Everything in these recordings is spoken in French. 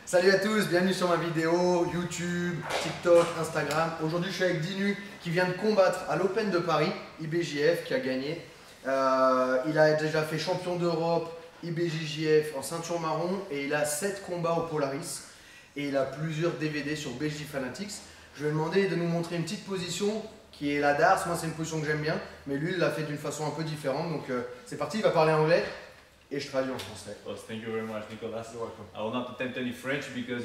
Salut à tous, bienvenue sur ma vidéo YouTube, TikTok, Instagram. Aujourd'hui je suis avec Dinu qui vient de combattre à l'Open de Paris, IBJJF qui a gagné. Il a déjà fait champion d'Europe, IBJJF en ceinture marron et il a 7 combats au Polaris. Et il a plusieurs DVD sur BJ Fanatics. Je vais lui demander de nous montrer une petite position qui est la darse. Moi c'est une position que j'aime bien, mais lui il l'a fait d'une façon un peu différente. Donc c'est parti, il va parler anglais. Et je traduis en français. Well, thank you very much, Nicolas. You're welcome. I will not attempt any French because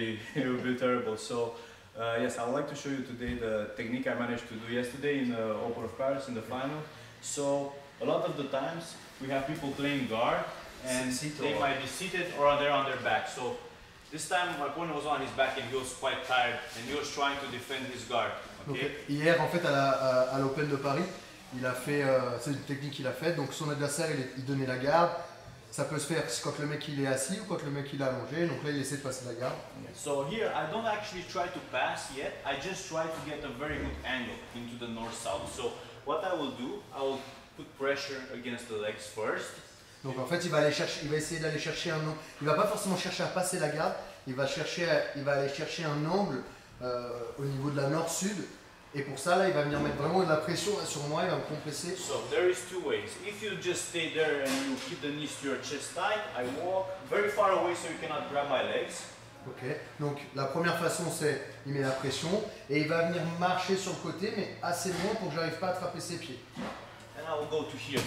it will be terrible. So, yes, I would like to show you today the technique I managed to do yesterday in the Open of Paris in the final. So, a lot of the times we have people playing guard and they might be seated or they're on their back. So, this time my opponent was on his back and he was quite tired and he was trying to defend his guard. Okay? Donc, hier, en fait, à l'Open de Paris, il a fait, c'est une technique qu'il a faite. Donc, son adversaire, il donnait la garde. Ça peut se faire quand le mec il est assis ou quand le mec il est allongé. Donc là, il essaie de passer la garde. So here, I don't actually try to pass yet. I just try to get a very good angle into the north-south. So what I will do, I will put pressure against the legs first. Donc en fait, il va essayer d'aller chercher un angle. Il va pas forcément chercher à passer la garde. Il va aller chercher un angle au niveau de la nord-sud. Et pour ça, là, il va venir mettre vraiment de la pression sur moi, il va me compresser. So there is two ways. If you just stay there and you keep the knees to your chest tight, I walk very far away so you cannot grab my legs. Ok, donc la première façon c'est, il met la pression et il va venir marcher sur le côté, mais assez loin pour que j'arrive pas à attraper ses pieds. And I will go to here.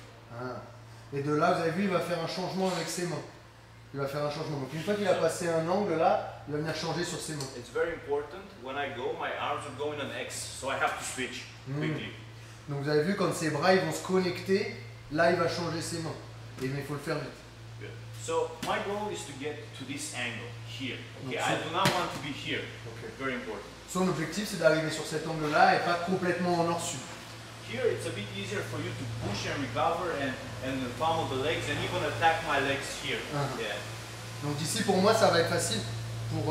Ah. Et de là, vous avez vu, il va faire un changement avec ses mains. Il va faire un changement. Donc une fois qu'il a passé un angle là, il va venir changer sur ses mains. It's very important. When I go, my arms are going on X, so I have to switch quickly. Donc vous avez vu, quand ses bras ils vont se connecter, là il va changer ses mains. Mais il faut le faire vite. Good. So my goal is to get to this angle here. Okay, I do not want to be here. Okay. Very important. Son objectif c'est d'arriver sur cet angle là et pas complètement en nord-sud. Here it's a bit easier for you to push and recover and pummel the legs and even attack my legs here. Yeah. Donc d'ici pour moi ça va être facile pour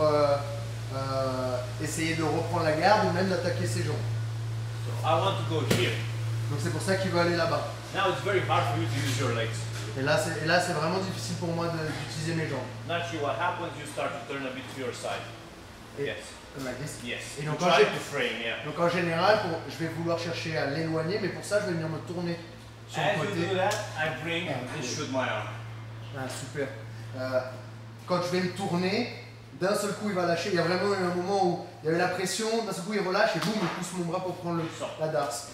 essayer de reprendre la garde ou même d'attaquer ses jambes. So I want to go here. Donc c'est pour ça qu'il veut aller là-bas. Now it's very hard for you to use your legs. Et là c'est vraiment difficile pour moi d'utiliser mes jambes. Naturally what happens, you start to turn a bit to your side. Et, Yes. like this. Yes. Et You donc, try to frame, yeah. donc en général, je vais vouloir chercher à l'éloigner, mais pour ça je vais venir me tourner sur As le you côté. do that, I bring and shoot my arm. Ah, super. Quand je vais me tourner, d'un seul coup il va lâcher. Il y a vraiment eu un moment où il y avait la pression, d'un seul coup il relâche et boum, il pousse mon bras pour prendre la darse.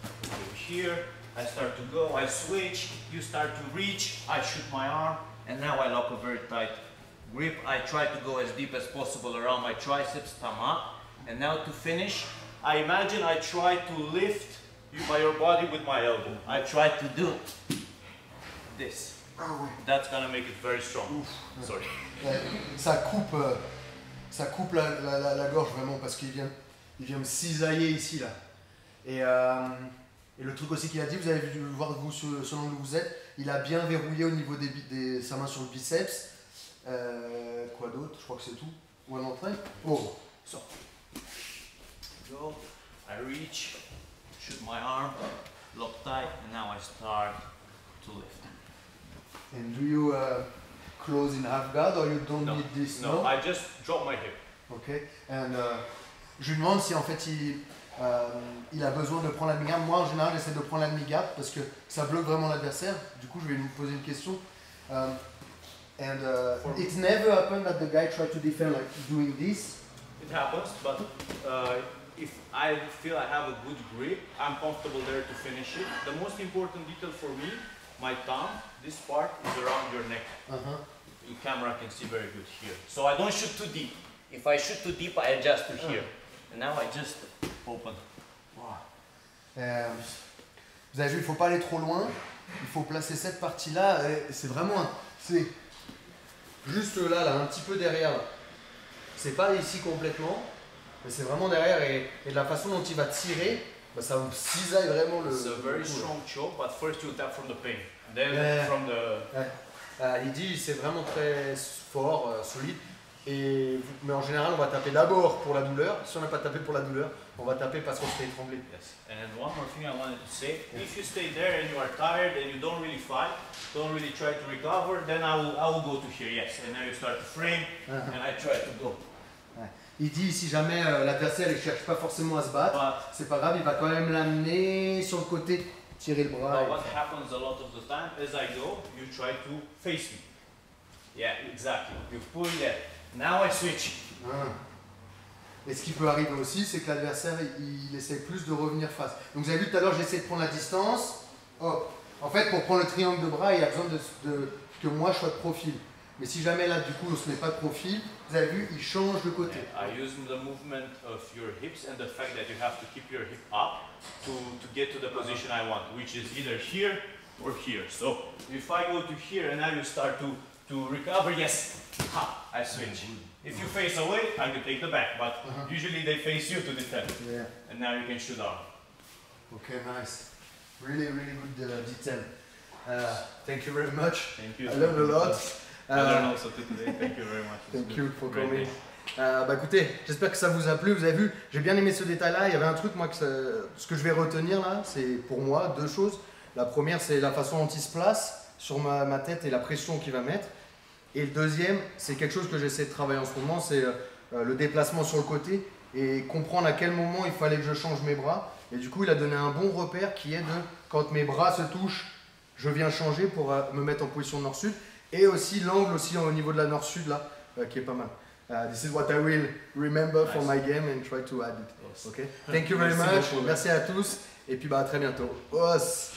Here, I start to go, I switch, you start to reach, I shoot my arm, and now I lock a very tight grip. I try to go as deep as possible around my triceps, thumb up. And now to finish, I imagine I try to lift you by your body with my elbow. I try to do this. That's gonna make it very strong. Sorry. Ça coupe la gorge vraiment parce qu'il vient me cisailler ici là. Et le truc aussi qu'il a dit, vous avez dû voir vous selon où vous êtes, il a bien verrouillé au niveau sa main sur le biceps. Quoi d'autre? Je crois que c'est tout. On va l'entrer. Oh, sort. Go, I reach, shoot my arm, lock tight, and now I start to lift. And do you close in half guard or you don't need this? No, I just drop my hip. Ok. And je lui demande si en fait il a besoin de prendre la demi-garde. Moi en général j'essaie de prendre la demi-garde parce que ça bloque vraiment l'adversaire. Du coup je vais lui poser une question. It's never happened that the guy tried to defend like doing this. It happens, but if I feel I have a good grip, I'm comfortable there to finish it. The most important detail for me, my thumb, this part is around your neck. Your camera can see very good here. So I don't shoot too deep. If I shoot too deep, I adjust to here. And now I just open. Vous avez vu, il ne faut pas aller trop loin. Il faut placer cette partie-là. C'est vraiment, c'est juste là, un petit peu derrière. C'est pas ici complètement, mais c'est vraiment derrière et de la façon dont il va tirer, bah, ça me cisaille vraiment le. It's a very strong choke, but first you tap from the pain, then from the. Il dit c'est vraiment très fort, solide. Mais en général, on va taper d'abord pour la douleur. Si on n'a pas tapé pour la douleur, on va taper parce qu'on se fait étrangler. Yes. And one more thing I wanted to say, if you stay there and you are tired and you don't really fight, don't really try to recover, then I will go to here, yes. And now you start to frame and I try to go. Ouais. Il dit si jamais l'adversaire ne cherche pas forcément à se battre, c'est pas grave, il va quand même l'amener sur le côté, tirer le bras. But what happens a lot of the time, as I go, you try to face me. Yeah, exactly. You pull, yeah. Now I switch. Et ce qui peut arriver aussi, c'est que l'adversaire, il essaie plus de revenir face. Donc vous avez vu tout à l'heure, j'essaie de prendre la distance. Hop. En fait, pour prendre le triangle de bras, il y a besoin que moi je sois de profil. Mais si jamais là, du coup, on ne se met pas de profil, vous avez vu, il change de côté. I use the movement of your hips and the fact that you have to keep your hip up to get to the position I want, which is either here or here. So if I go to here and now you start to recover, yes, ha, I switch. If you face away, I can take the back, but usually they face you to defend. Yeah. And now you can shoot out. Okay, nice. Really, really good detail. Thank you very much. Thank you. I learned a lot. I learned also today. Thank you very much. Thank you for coming. Bah écoutez, j'espère que ça vous a plu. Vous avez vu, j'ai bien aimé ce détail-là. Il y avait un truc, moi, ce que je vais retenir là, c'est pour moi deux choses. La première, c'est la façon dont il se place sur ma tête et la pression qu'il va mettre. Et le deuxième, c'est quelque chose que j'essaie de travailler en ce moment, c'est le déplacement sur le côté et comprendre à quel moment il fallait que je change mes bras. Et du coup, il a donné un bon repère qui est de, quand mes bras se touchent, je viens changer pour me mettre en position nord-sud. Et aussi l'angle aussi au niveau de la nord-sud là, qui est pas mal. This is what I will remember for my game and try to add it. Okay? Thank you very much. Merci à tous et puis bah à très bientôt. Os.